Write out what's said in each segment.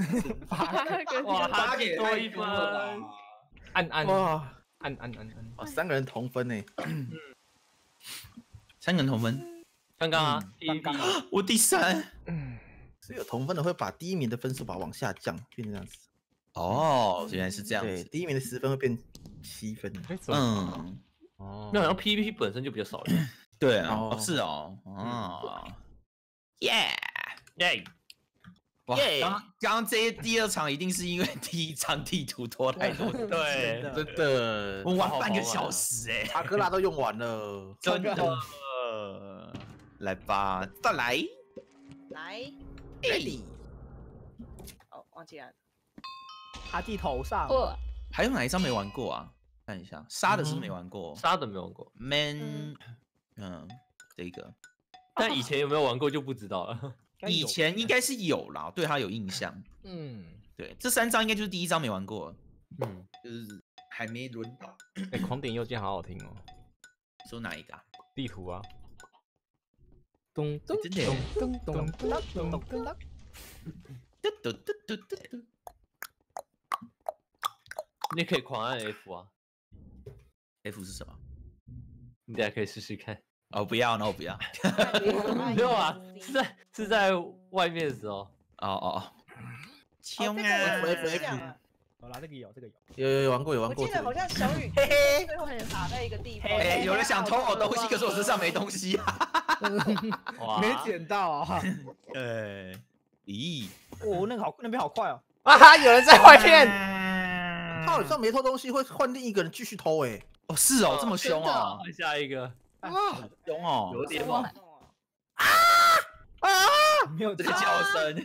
哇，他给多一分， 哇， 按， 哇，3个人同分呢。 3个人同分。 刚刚啊，第一题， 我第3。 所以有同分的会把第1名的分数把它往下降，变成这样子。 哦，原来是这样对， 子。 第1名的10分会变7分。 嗯， 哦， 那好像 PVP 本身就比较少人。 对啊， 哦是哦，耶耶！ 哇，刚刚这第2场一定是因为第1场地图拖太多， 对， 真的， 我玩半个小时哎， 查克拉都用完了， 真的。来吧，再来。 来， ready。 哦，忘记了。 他地头上。 还有哪一张没玩过啊？看一下，杀的是没玩过， 杀的没玩过 ，Man，这个， 但以前有没有玩过就不知道了。 以前应该是有啦，对他有印象。对，这3张应该就是第1张没玩过，就是还没轮到。 哎，狂点右键好好听哦。 说哪一个啊？ 地图啊。 咚咚真的耶咚咚咚咚咚咚。 你可以狂按 F 啊 ，F 是什么？ 你等下可以试试看。 哦，不要，那我不要。 没有啊，是在外面的时候。 哦， 这个我有印象啊。 好啦，这个有。 有玩过。 我记得好像小雨最后卡在一个地方。 哎，有人想偷我东西，可是我身上没东西啊。 没捡到啊。 咦， 哦，那边好快哦。 啊哈，有人在外面。 他好像没偷东西，会换另一个人继续偷哎。 哦，是哦，这么凶哦。 换下一个。 哇，凶哦， 有点猛。 没有这个叫声。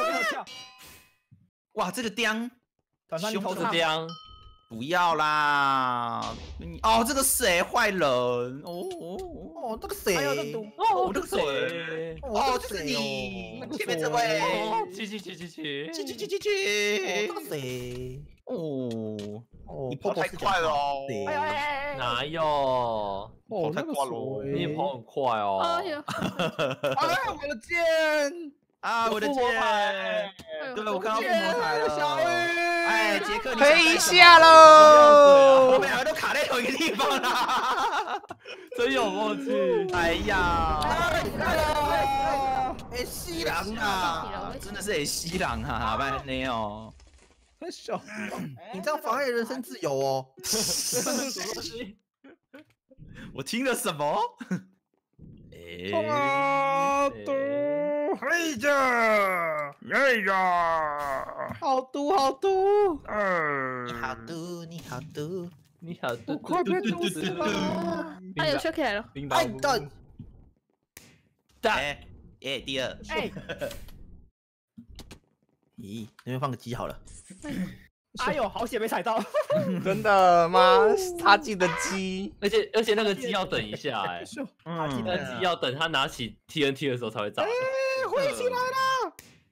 哇，这个钉， 凶头是钉。 不要啦！哦，这个谁坏人？ 哦，这个谁？ 哦，这个谁？哦，就是你，前面这位。 去。 这个谁？哦， 你跑太快了哦！ 哪有？ 哦， 太快了， 你也跑很快哦！ 哎呀，我的剑！ 啊，我的剑！对，我看到复活台了。 小雨， 哎，杰克， 可以下喽！ 我们2个都卡在同一个地方啦， 真有默契！ 哎呀， 哎，西郎啊， 真的是西郎啊，拜托哦。 小， 你这样妨碍人身自由哦。 我听了什么？ 冲啊！毒， 嘿呀，哎呀， 好毒，好毒！ 你好毒，你好毒， 你好， 我快被毒死了！ 哎呦，修起来了！ 哎的， 哎，第2， 哎， 咦，那边放个鸡好了。 哎呦，好险没踩到！ 真的吗？他进的鸡， 而且那个鸡要等一下哎，那嗯， 鸡要等他拿起 TNT 的时候才会炸。 回起来了！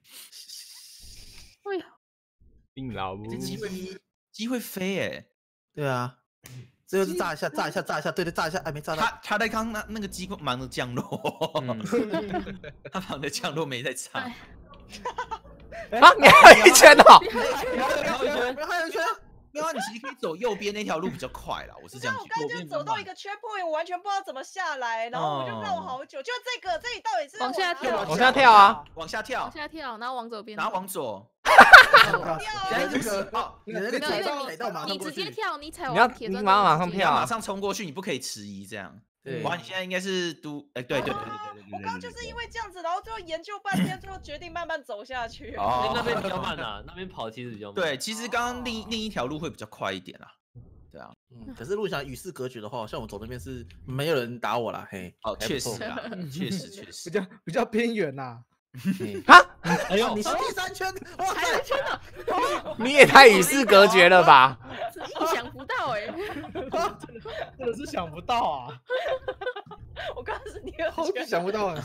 哎呀， 病老屋， 鸡会飞哎， 对啊，这就是炸一下，炸一下，炸一下，对对，炸一下，哎，没炸到。 他在刚那个鸡忙着降落，他忙着降落没在炸。 啊，你还有一圈哦！ 还有一圈， 没有啊，你其实可以走右边那条路比较快啦，我是这样觉得。 我刚刚就走到一个 checkpoint， 我完全不知道怎么下来，然后我就绕好久。就这里到底是往下跳， 往下跳啊！ 往下跳， 往下跳，然后往左边， 然后往左。 哎，这个哦，你的那个没有，因踩为到马上你过去。 直接跳，你踩你要往铁砖， 你马上跳啊你要马上冲过去，你不可以迟疑这样。 对， 哇，你现在应该是哎，对。 我刚刚就是因为这样子，然后最后研究半天，最后决定慢慢走下去。 哦， 那边比较慢啊，那边跑其实比较慢。 对，其实刚刚另一条路会比较快一点啦。对啊， 可是如果想与世隔绝的话，像我走那边是没有人打我啦，嘿。 哦，确实啦，确实。 比较边缘呐。 啊！ 哎呦， 你是第3圈，哇还有一圈呢， 你也太与世隔绝了吧！ 意想不到哎， 真的是想不到啊！ 我刚刚是第2 好圈， 想不到啊！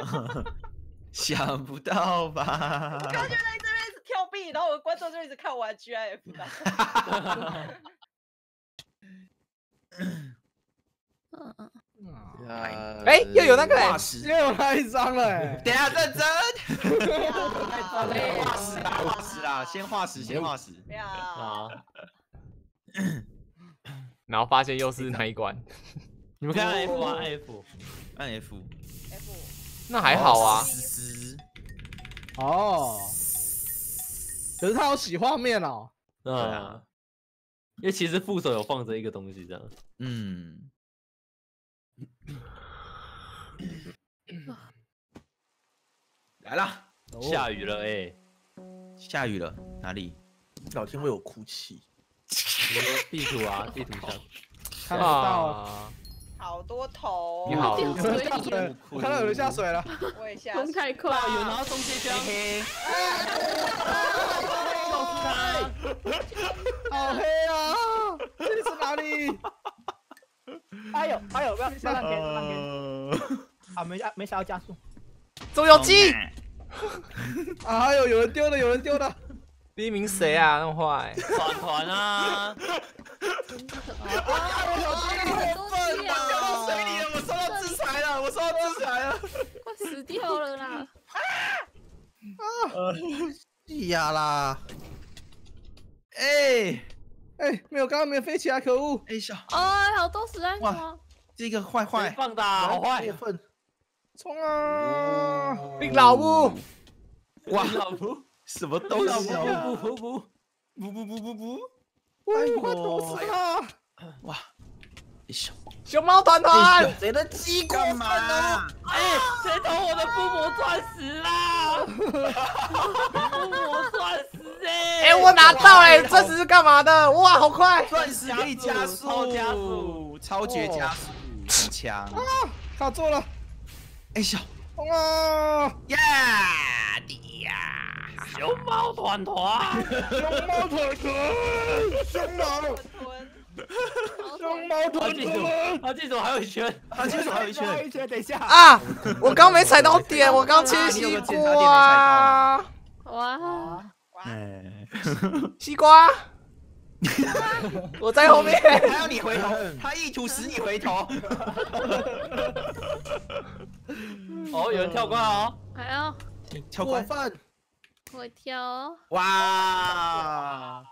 想不到吧？ 我刚刚就在这边一直跳币，然后我的观众就一直看我的 GIF 的。 哎，又有那个化石， 又有那一张了哎。 等一下认真。 化化石啦，先化石，先化石。 呀， 啊， 然后发现又是那一关， 你们看按 F 啊，按 F， 按 F， 那还好啊。 哦，可是他有洗画面哦。 啊，因为其实副手有放着一个东西这样。 嗯。来啦， 下雨了哎， 下雨了，哪里？ 老天为我哭泣。 地图啊，地图上。 看不到啊。 好多头。 你好， 掉有人下水，我看到有人下水了。 我也下。 风太快， 有人拿到中间枪， 嘿， 好黑啊！这里是哪里？哎呦，不要浪天，浪天。啊，没想要加速。 周游记。 哎呦，有人丢的，有人丢的。 第一名谁啊？那么坏。 团啊！ 掉到水里了，我受到制裁了，我受到制裁了， 快死掉了啦！ 呀啦！ 哎， 没有，刚刚没有飞起来，可恶！ 哎笑， 哎，好多死安啊！ 这个坏坏， 放的好坏， 过分！ 冲啊！ 冰老木， 哇， 老婆， 什么东西？ 不， 哎呦，快抖死了！ 哇，哎笑， 熊猫团团， 谁的鸡干嘛？ 哎，谁偷我的附魔钻石啦？附魔钻石哎！ 哎，我拿到哎，这只是干嘛的？哇，好快！ 钻石可以加速， 加速， 超绝加速，很强。 卡住了！ 哎笑， 冲啊！ 呀的呀！ 熊猫团团， 熊猫团团，熊猫，熊猫团团。 他这种还有一圈， 他其实还有一圈， 等一下啊！我刚没踩到点，我刚切西瓜。 哇！ 哎， 西瓜，我在后面。 他要你回头，他意图使你回头。 哦，有人跳关哦， 还要跳关， 我跳哦。 哇！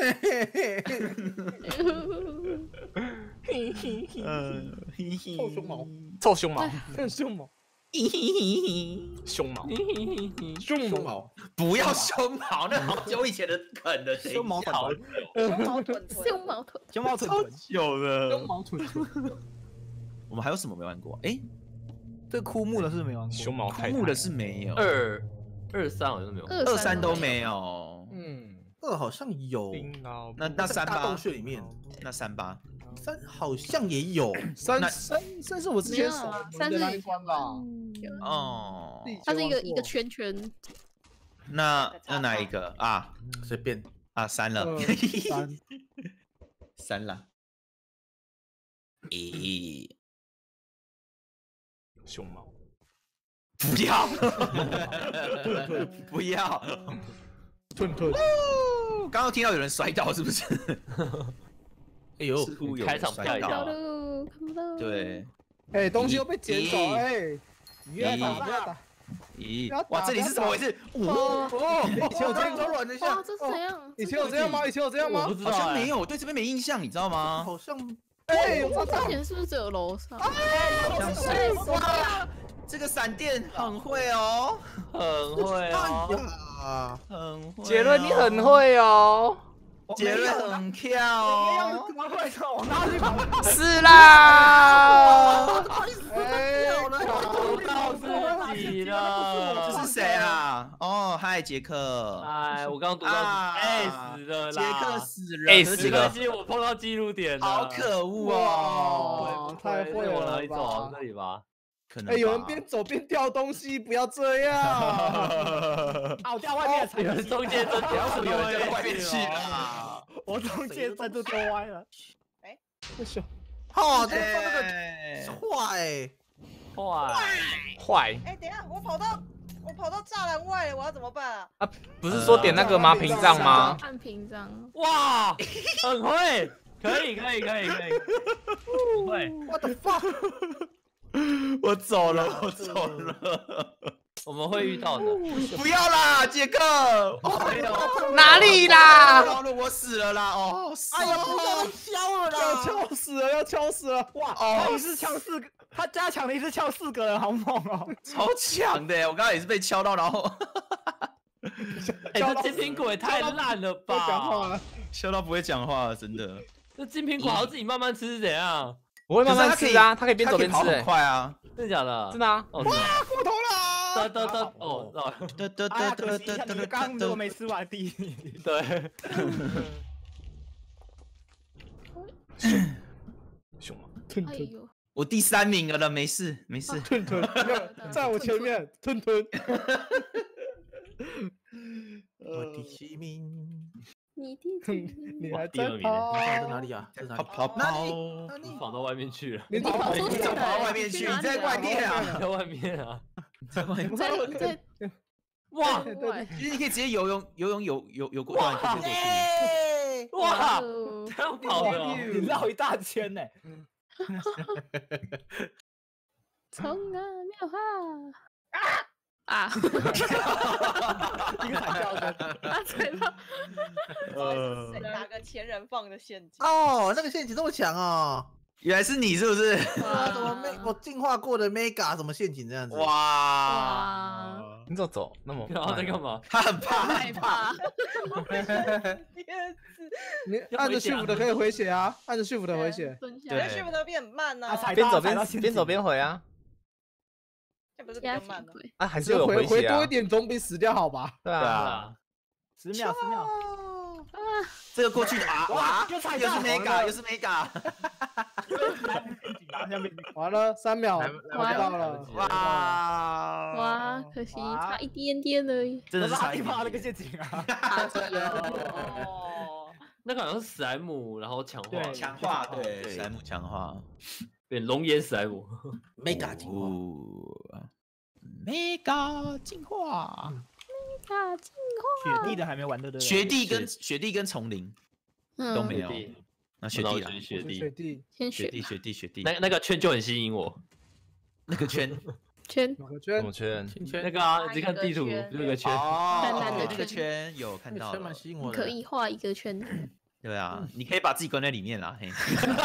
臭熊猫， 臭熊猫， 熊猫， 熊猫， 熊猫， 不要胸毛，那好久以前的梗了， 熊猫团团， 熊猫臀臀。 熊猫腿， 熊猫团团， 久了熊猫团团。 我们还有什么没玩过？哎， 这枯木的是没玩过， 熊猫太木的是没有， 二三好像没有， 二三都没有。 二好像有， 那三大洞八， 穴里面， 那三八， 三好像也有。 三是我之前守三是的那一关吧？ 哦， 它是一个圈圈。 那哪一个啊？ 随便啊，删了， 三删了。咦， 熊猫， 不要，不要！ 吞吞， 刚刚听到有人摔倒，是不是？ 哎呦， 似乎有开场跳一看不到跳， 了，看不到。 对， 哎，东西又被捡走，哎，不要打，不要打， 咦，哇，这里是怎么回事？哦， 以前我这边都软了一下哇，，这是怎样？ 以前有这样吗？以前有这样吗我不？知道好像哎没有，我对这边没印象，你知道吗？ 好像哎， 我之前是不是只有楼上？ 好像是。哇，这个闪电很会哦， 很会哦， 啊， 很会。 杰伦你很，会哦。 杰伦很跳哦。 怎么会的？我哪里跑？ 是啦。 哎， 告诉你了， 这是谁啊？哦，嗨，杰克。 哎，我刚刚读到啊死了啦， 杰克死了， 哎死了没关系，我碰到记录点了， 好可恶哦！ 太会了吧往哪里走？往这里吧。 可能哎，有人吧边走边掉东西，不要这样！啊，我掉外面的有人中间真的有人掉掉外面去了。 我中间站就丢歪了。 哎， 不行， 哦，这哎放那个坏， 坏， 坏， 哎，等一下，我跑到栅栏外了，我要怎么办啊？ 不是说点那个吗？屏障吗？ 按屏障。 哇，很会， 可以。不会， What the fuck？ 我走了。 我们会遇到的。 不要啦，杰克！ 没有， 哪里啦？ 我死了啦！哦， 哎呀，不要削了啦！ 要敲死了！哇，他一次枪4个，他加强的一次敲4个人，好猛哦！ 超强的，我刚刚也是被敲到，然后哎，这金苹果也太烂了吧！ 讲话了， 敲到不会讲话了，真的。 这金苹果还要自己慢慢吃是怎样？ 我会慢慢吃啊，它可以边走边吃， 跑很快啊！ 真的假的？ 真的啊！ 哇， 过头了！ 哦， 可惜你刚刚如果没吃完第一名， 对。 凶啊！ 哎呦， 我第3名了，没事。 吞，在我前面，吞。 我第7名， 你第你还第2名跑在哪里啊？在哪里？ 跑， 跑到外面去了。 你跑出去了， 跑到外面去，你在外面啊？ 在外面啊！ 在外面。 在哇， 其实你可以直接游泳过， 哇对，你可以过去。 哇， 哦这样跑的哦。 你绕一大圈呢。 从啊妙啊！ 一个惨叫声， 嘴巴。 谁打个前人放的陷阱？ 哦，那个陷阱这么强哦！ 原来是你是不是？ 啊，怎么我进化过的 Mega 什么陷阱这样子？ 哇！ 你怎么走那么？ 然后在干嘛？ 他很怕， 害怕。 你按着 Shift 的可以回血啊，按着 Shift 的回血。 对 Shift 的变慢呢？ 边走边回啊！ 这不是比较慢吗？ 啊，还是有回血啊！ 回多一点总比死掉好吧？ 对啊 ，10秒。 这个过去哇，又是 Mega， 完了3秒， 完到了， 哇，可惜差一点点而已。 真的是差一那个陷阱啊！ 哦， 那个好像是史莱姆，然后强化， 对，史莱姆强化， 变龙眼史莱姆 Mega 进化 ，Mega 进化。 雪地的还没玩对不对？ 雪地跟丛林都没有，那雪地啦， 雪地， 先雪地， 那个圈就很吸引我， 那个圈， 什么圈？ 那个啊，你自己看地图，那个圈， 哦，那个圈有看到， 蛮吸引我的。 可以画一个圈。 对啊，你可以把自己关在里面啦，嘿。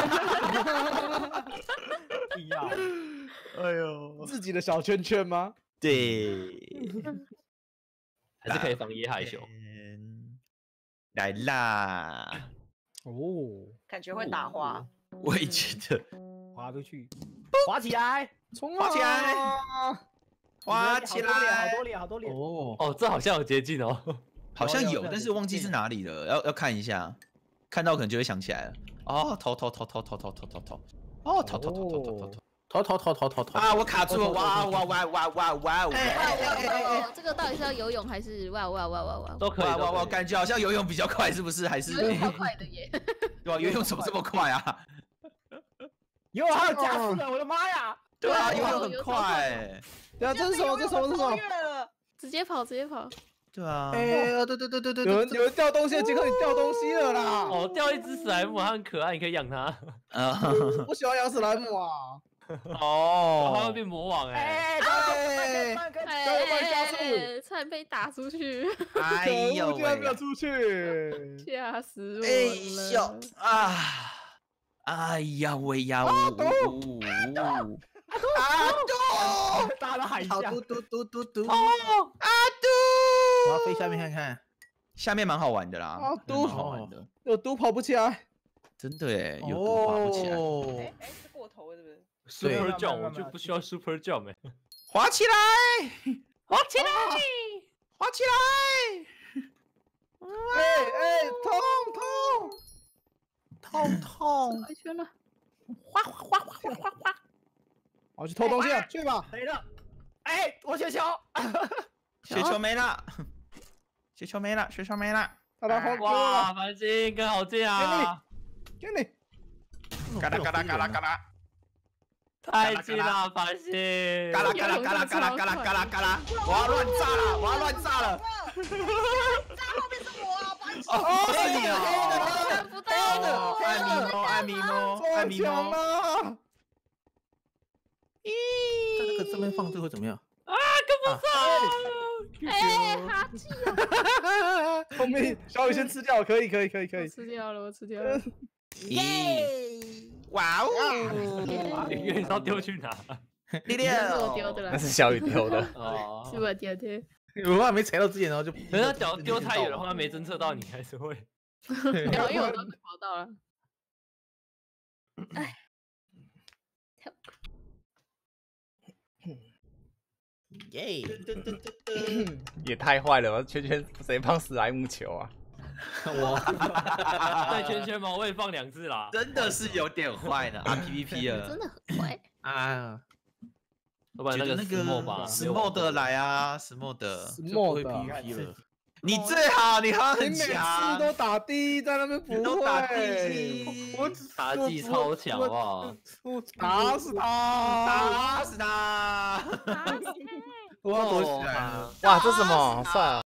要，哎呦，自己的小圈圈吗？ 对。 还是可以防野海熊。 来啦！ 哦， 感觉会打滑。 我也觉得。 滑出去，滑起来， 滑起来，滑起来！ 好多脸。 哦，这好像有接近哦。 好像有，但是忘记是哪里了，要看一下。看到可能就会想起来了。哦，头。哦，头啊！我卡住了！哇！ 这个到底是要游泳还是哇？ 都可以。 哇！感觉好像游泳比较快，是不是？还是游泳超快的耶！ 对吧？游泳怎么这么快啊？ 游泳还有加速的，我的妈呀！ 对啊，游泳很快。 对啊，这是什么？ 直接跑！ 对啊。 对， 有人掉东西，杰克你掉东西了啦！ 哦，掉一只史莱姆，它很可爱，你可以养它。 我喜欢养史莱姆啊。 哦， 它会变魔王哎！ 差点被打出去！ 哎呦， 居然没有出去， 吓死我了！ 哎呀喂呀！ 大家喊一下！ 嘟！ 我要飞下面看看， 下面蛮好玩的啦，蛮好玩的。 有嘟跑不起来， 真的耶，有嘟跑不起来。 是过头了，是不是 ？Super Jump 我就不需要 Super Jump 哎， 滑起来！ 痛！ 一圈了， 哗！ 我去偷东西了，去吧！没了，哎，我雪球， 雪球没了， 他把黄哇，繁星跟好近啊！ 给你， 嘎啦， 太近了，繁星！ 嘎啦！我要乱炸了！ 炸后面是我啊！ 哦，是你啊！ 看不到看你按迷摸，按迷摸。 在这个这边放这会怎么样？ 啊，跟不上！ 哎，哈气啊！ 后面小雨先吃掉，可以。 我吃掉了。 耶！哇哦！ 你愿意要丢去哪？ 第是我丢的啦那，是小雨丢的。 哦， 是我丢的。 我还没踩到之前，然后就。 可是脚丢太远的话，没侦测到你还是会。 因为我都跑到了。哎， 耶！ 也太坏了吧！圈圈谁放史莱姆球啊？ 我在圈圈吗？我也放2次啦。 真的是有点坏呢啊 ！PVP 了， 真的很坏。 啊， 要不然那个 Smod 来啊 ，Smod 会 PVP 了。 你最好，你好像很你每次强， 都打第一，在那边不都打第会。 一， 我妲己超强好不好？ 我打死他， 打死他！ 我要躲起来了。 哇，这什么？好帅啊！